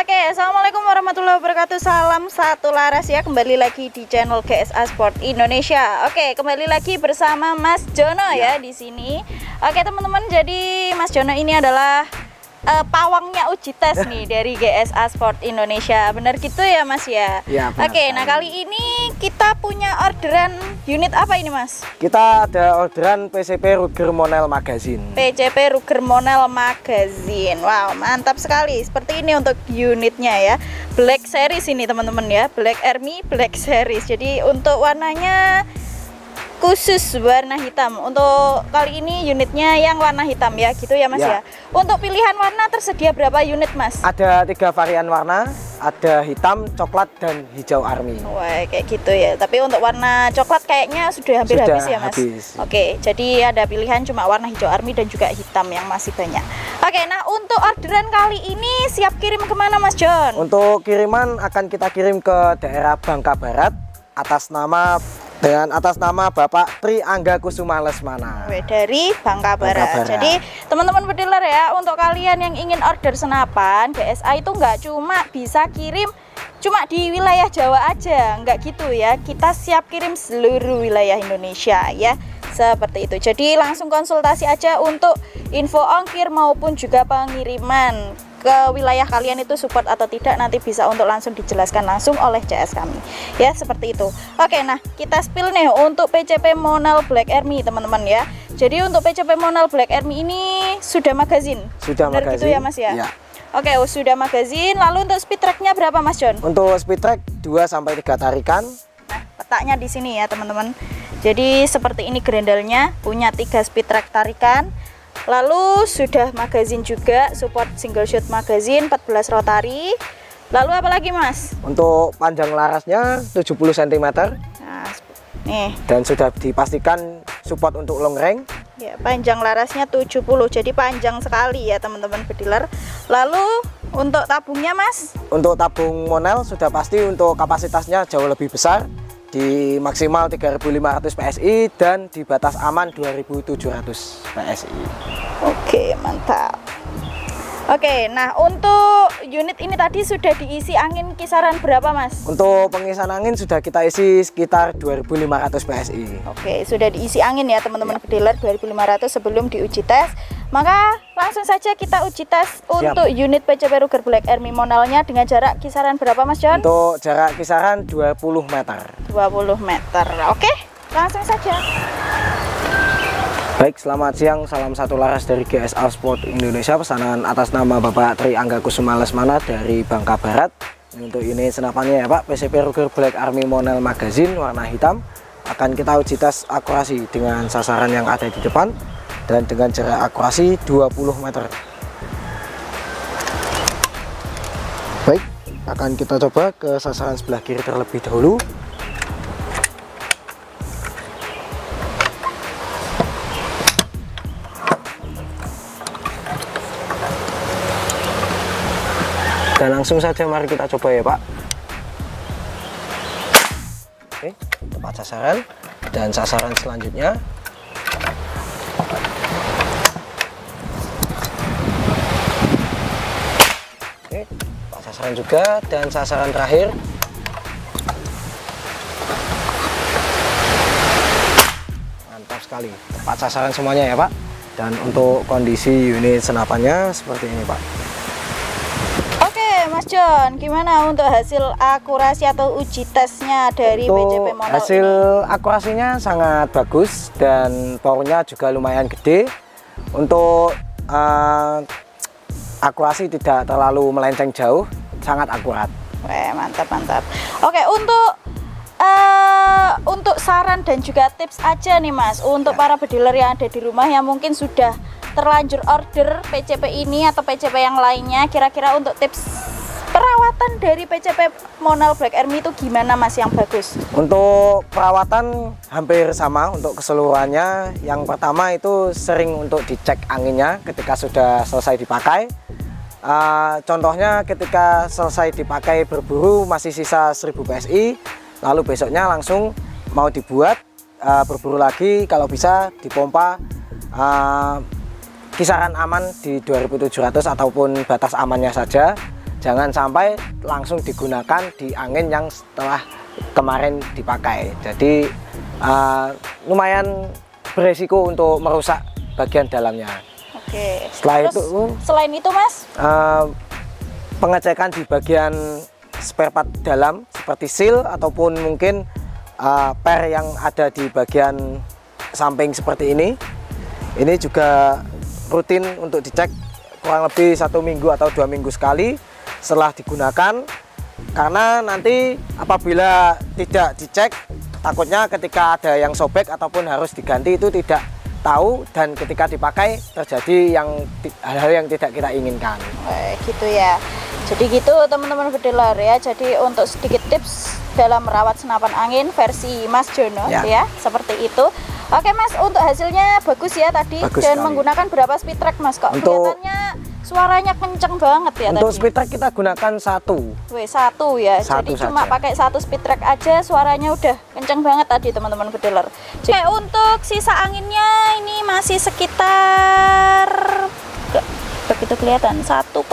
Oke, assalamualaikum warahmatullahi wabarakatuh. Salam satu laras ya, kembali lagi di channel GSA Sport Indonesia. Oke, kembali lagi bersama Mas Jono ya di sini. Oke teman-teman, jadi Mas Jono ini adalah pawangnya uji tes nih dari GSA Sport Indonesia. Benar gitu ya Mas ya? Ya, benar. Oke, nah kali ini kita punya orderan unit apa ini Mas? Kita ada orderan PCP Ruger Monel Magazine. PCP Ruger Monel Magazine. Wow, mantap sekali. Seperti ini untuk unitnya ya. Black Series ini teman-teman ya. Black Army Black Series. Jadi untuk warnanya khusus warna hitam. Untuk kali ini unitnya yang warna hitam ya, gitu ya Mas ya. Untuk pilihan warna tersedia berapa unit Mas? Ada 3 varian warna, ada hitam, coklat, dan hijau army. Wah, kayak gitu ya. Tapi untuk warna coklat kayaknya sudah hampir habis ya Mas. Habis. Oke, jadi ada pilihan cuma warna hijau army dan juga hitam yang masih banyak. Oke, nah untuk orderan kali ini siap kirim kemana Mas John? Untuk kiriman akan kita kirim ke daerah Bangka Barat dengan atas nama Bapak Tri Angga Kusuma Lesmana. Dari Bangka Barat. Jadi teman-teman pediler ya, untuk kalian yang ingin order senapan GSA itu nggak cuma bisa kirim cuma di wilayah Jawa aja, nggak gitu ya. Kita siap kirim seluruh wilayah Indonesia ya, seperti itu. Jadi langsung konsultasi aja untuk info ongkir maupun juga pengiriman ke wilayah kalian itu support atau tidak, nanti bisa untuk langsung dijelaskan langsung oleh CS kami ya, seperti itu. Oke, nah kita spill nih untuk PCP Monel Black Army teman-teman ya. Jadi untuk PCP Monel Black Army ini sudah magazine. Sudah benar magazine gitu ya Mas ya? Ya. Oke, sudah magazine. Lalu untuk speed tracknya berapa Mas John? Untuk speed track 2-3 tarikan. Nah, letaknya di sini ya teman-teman. Jadi seperti ini grendelnya, punya 3 speed track tarikan. Lalu sudah magazine juga, support single shot magazine 14 rotary. Lalu apa lagi Mas? Untuk panjang larasnya 70 cm. Nah, nih. Dan sudah dipastikan support untuk long range. Ya, panjang larasnya 70, jadi panjang sekali ya teman-teman pediler. Lalu untuk tabungnya Mas? Untuk tabung Monel sudah pasti untuk kapasitasnya jauh lebih besar, di maksimal 3.500 PSI dan di batas aman 2.700 PSI. Oke, mantap. Oke, nah untuk unit ini tadi sudah diisi angin kisaran berapa Mas? Untuk pengisian angin sudah kita isi sekitar 2.500 PSI. Oke, sudah diisi angin ya teman-teman pediler, 2.500 sebelum diuji tes. Maka langsung saja kita uji tes untuk unit PCP Ruger Black Army Monelnya dengan jarak kisaran berapa Mas John? Untuk jarak kisaran 20 meter. 20 meter, oke langsung saja. Baik, selamat siang, salam satu laras dari GSA Sport Indonesia. Pesanan atas nama Bapak Tri Angga Kusuma Lesmana dari Bangka Barat. Untuk ini senapannya ya Pak, PCP Ruger Black Army Monel Magazine warna hitam. Akan kita uji tes akurasi dengan sasaran yang ada di depan dan dengan jarak akurasi 20 meter. Baik, akan kita coba ke sasaran sebelah kiri terlebih dahulu. Dan langsung saja mari kita coba ya Pak. Oke, tepat sasaran. Dan sasaran selanjutnya. Oke, tepat sasaran juga. Dan sasaran terakhir. Mantap sekali, tepat sasaran semuanya ya Pak. Dan untuk kondisi unit senapannya seperti ini Pak. Mas John, gimana untuk hasil akurasi atau uji tesnya dari PCP Monel hasil ini? akurasinya sangat bagus dan powernya juga lumayan gede. Untuk akurasi tidak terlalu melenceng jauh, sangat akurat. Wah, mantap mantap. Oke, untuk saran dan juga tips aja nih Mas, untuk para pediler yang ada di rumah yang mungkin sudah terlanjur order PCP ini atau PCP yang lainnya, kira-kira untuk tips perawatan dari PCP Monel Black Army itu gimana Mas yang bagus? Untuk perawatan hampir sama untuk keseluruhannya. Yang pertama itu sering untuk dicek anginnya ketika sudah selesai dipakai. Contohnya ketika selesai dipakai berburu masih sisa 1000 PSI, lalu besoknya langsung mau dibuat berburu lagi, kalau bisa dipompa kisaran aman di 2700 ataupun batas amannya saja. jangan sampai langsung digunakan di angin yang setelah kemarin dipakai. Jadi lumayan beresiko untuk merusak bagian dalamnya. Oke. Setelah Terus, itu selain itu Mas, pengecekan di bagian spare part dalam seperti seal ataupun mungkin per yang ada di bagian samping seperti ini juga rutin untuk dicek kurang lebih 1 minggu atau 2 minggu sekali setelah digunakan, karena nanti apabila tidak dicek takutnya ketika ada yang sobek ataupun harus diganti itu tidak tahu, dan ketika dipakai terjadi hal-hal yang tidak kita inginkan. Gitu ya. Jadi gitu teman-teman bediler ya. Jadi untuk sedikit tips dalam merawat senapan angin versi Mas Jono ya, seperti itu. Oke Mas, untuk hasilnya bagus ya tadi. Bagus dan sekali. Menggunakan berapa speed track Mas? Kok kelihatannya suaranya kenceng banget ya untuk tadi? speed track kita gunakan 1. Satu ya. Satu Jadi cuma saja. pakai 1 speed track aja suaranya udah kenceng banget tadi teman-teman bediler. Jadi untuk sisa anginnya ini masih sekitar begitu kelihatan 1,18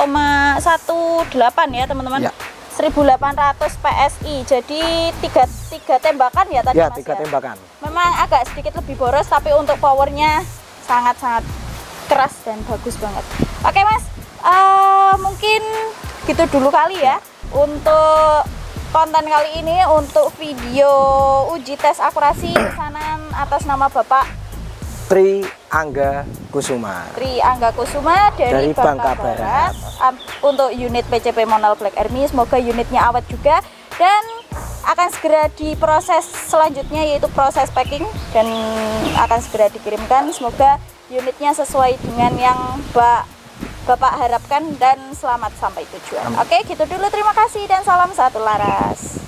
ya teman-teman. Ya. 1800 PSI. Jadi tiga tembakan ya tadi Ya, Mas 3 tembakan. Memang agak sedikit lebih boros, tapi untuk powernya sangat-sangat keras dan bagus banget. Oke Mas, mungkin gitu dulu kali ya untuk konten kali ini, untuk video uji tes akurasi pesanan atas nama Bapak Tri Angga Kusuma. Tri Angga Kusuma dari Bangka Bangka Barat. Untuk unit PCP Monal Black Army. Semoga unitnya awet juga dan akan segera diproses selanjutnya, yaitu proses packing, dan akan segera dikirimkan. Semoga unitnya sesuai dengan yang Bapak harapkan dan selamat sampai tujuan. Oke, gitu dulu. Terima kasih dan salam satu laras.